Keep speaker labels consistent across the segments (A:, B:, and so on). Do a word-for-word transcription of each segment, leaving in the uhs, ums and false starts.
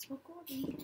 A: Recording.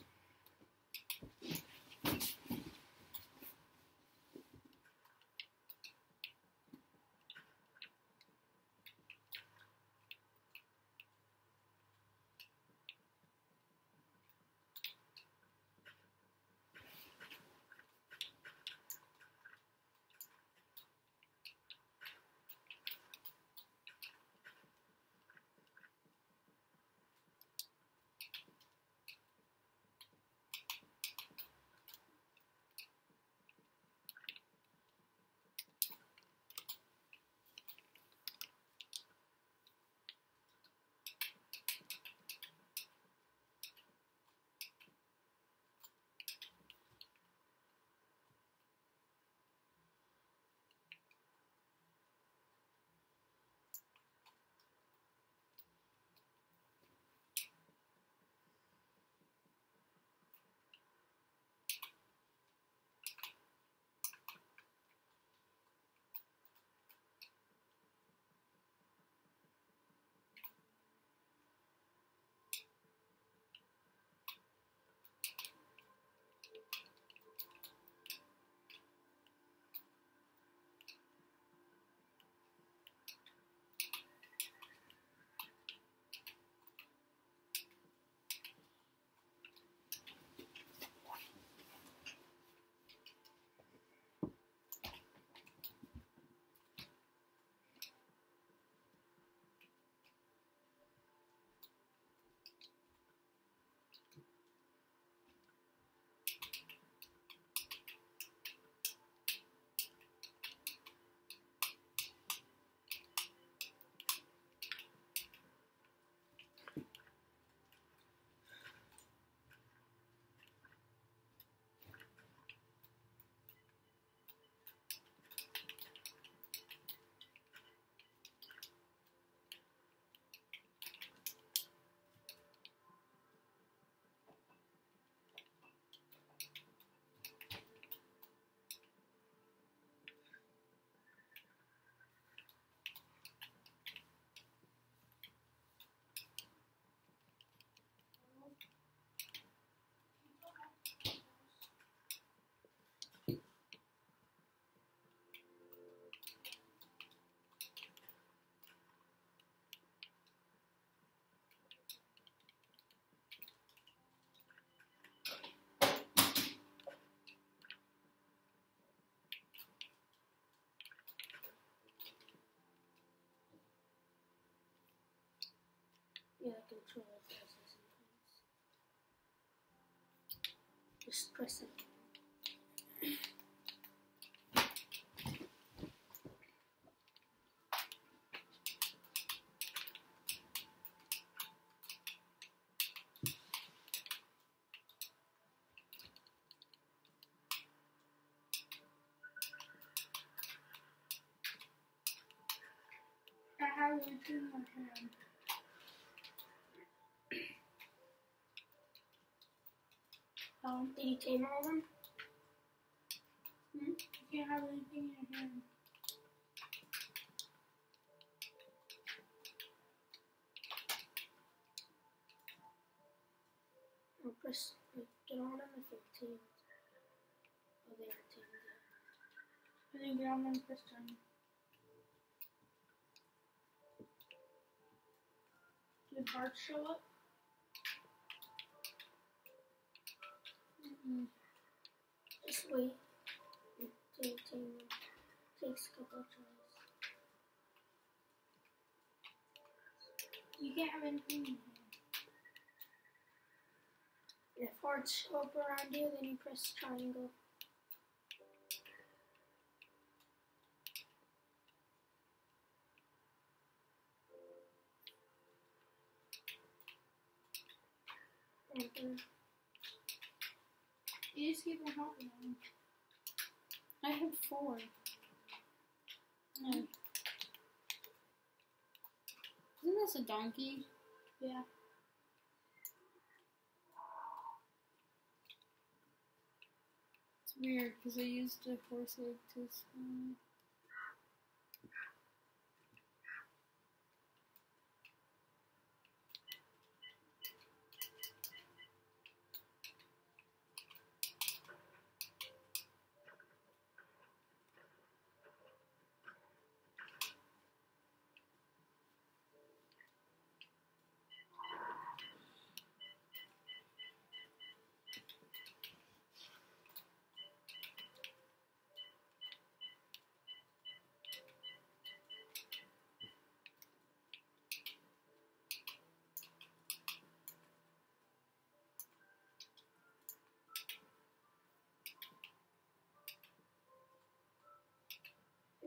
A: Yeah, the controller does this sometimes. Just press it. I have it in my hand. Um, did you tame all of them? Hmm? You can't have anything in your hand. I'll press get on them if they're tamed. Oh, they are tamed yet. I think get on them first time. Did hearts show up? Mm-mm. Just wait until you tame them. Takes a couple of tries. You can't have anything in your hand. If hearts show up around you, then you press triangle. Okay. You just keep on helping them. I have four. No.
B: Isn't this a donkey?
A: Yeah.
B: It's weird because I used a horse leg to swim.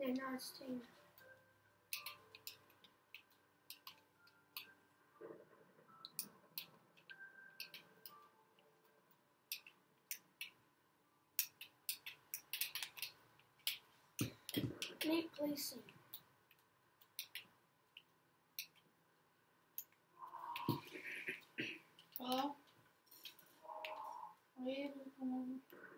A: Yeah, now it's tamed. Neat placing.
B: Hello? Are you able to come over?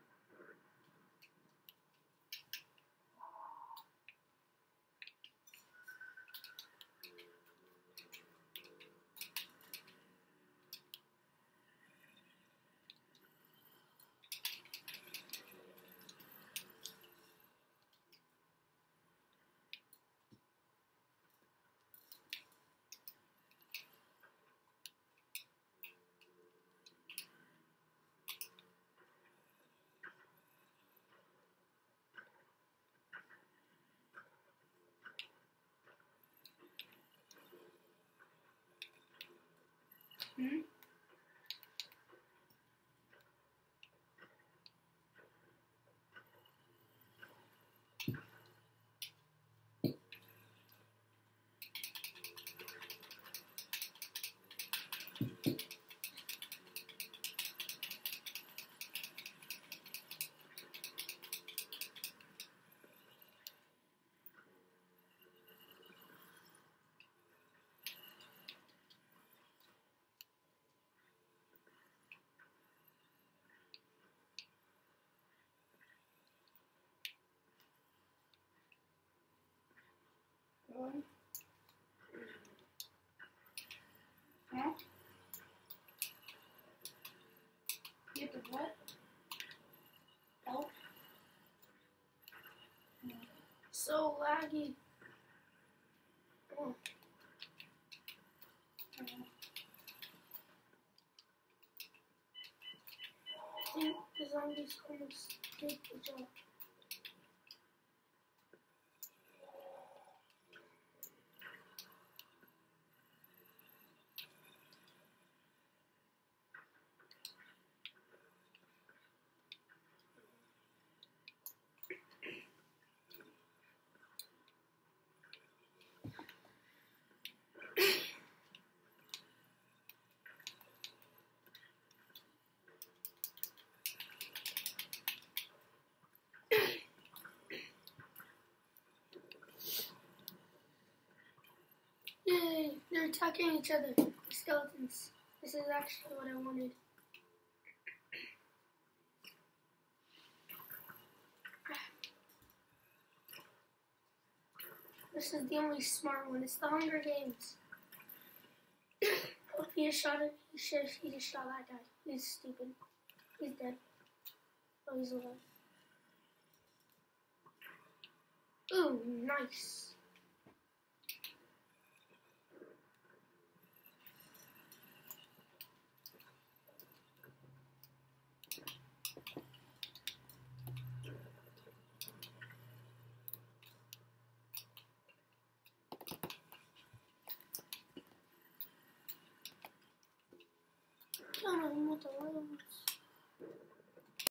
B: Hmm? Going? Huh? Get the what? Help?
A: So laggy. Oh.
B: Uh,
A: I think the zombies almost take the job. Yay! They're attacking each other. The skeletons. This is actually what I wanted. This is the only smart one. It's the Hunger Games. Oh, he just shot it. He, should, he just shot that guy. He's stupid. He's dead. Oh, he's alive. Ooh, nice. I don't know what the world is.